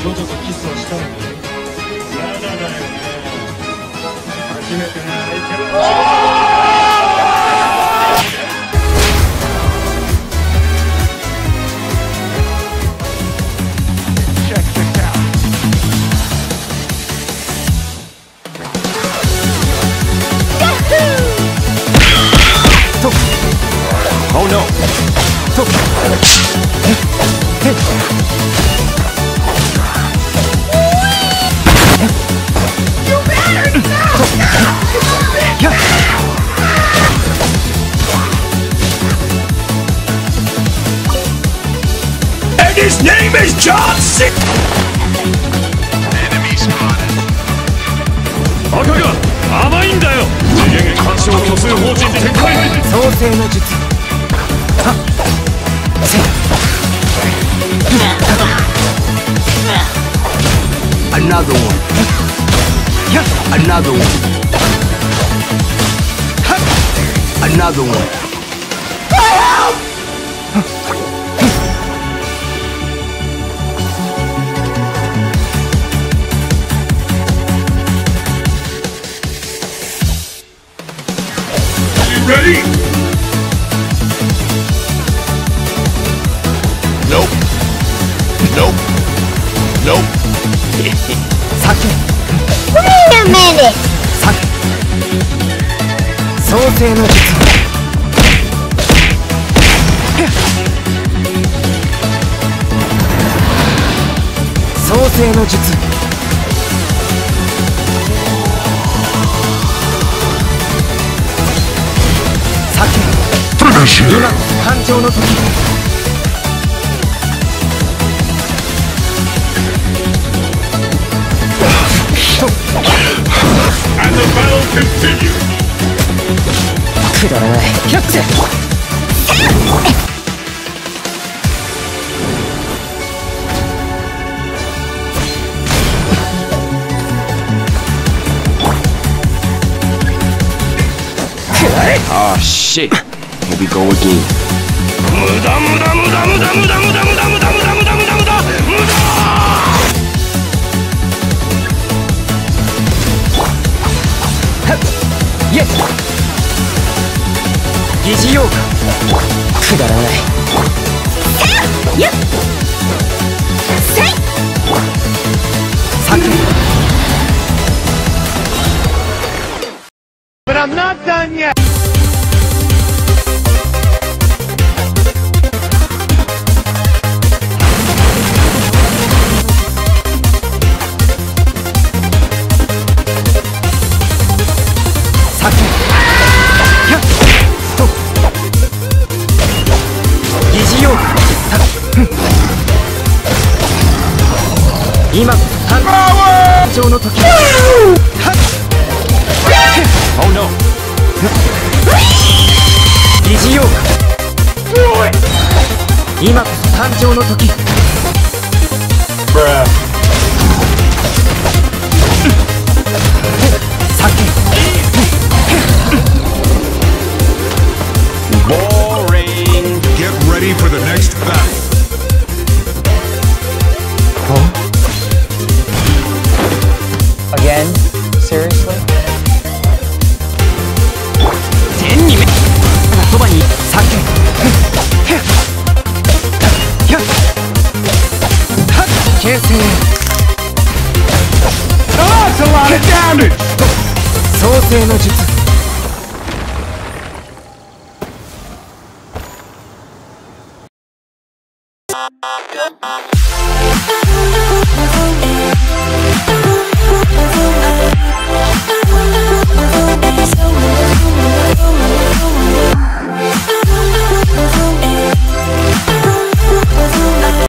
女とキスをしたのに。まだだよね。初めてな相手は。 Oh no! You better stop! And his name is John C. Enemy spotted. 赤が甘いんだよ。次元干渉虚数法人展開。 創世の術。Another one. Another one. Another one. You ready? Nope. Nope. Nope. Wait a minute! 創世の術。創世の術。今誕生の時。 And the battle continues. くだらない。キャッチ。 Ah shit. Here we go again. 無駄無駄無駄無駄無駄無駄無駄無駄無駄無駄無駄無駄無駄。 イエッ疑似用か。くだらない。 ゆっせいサク。 But I'm not done yet! 今誕生の時。 Oh no. 疑似用か。今こそ誕生の時。 Boring. Get ready for the next battle. Again? Seriously? 天にめそばに酒。形成。 That's a lot of damage! 創世の術。 Good.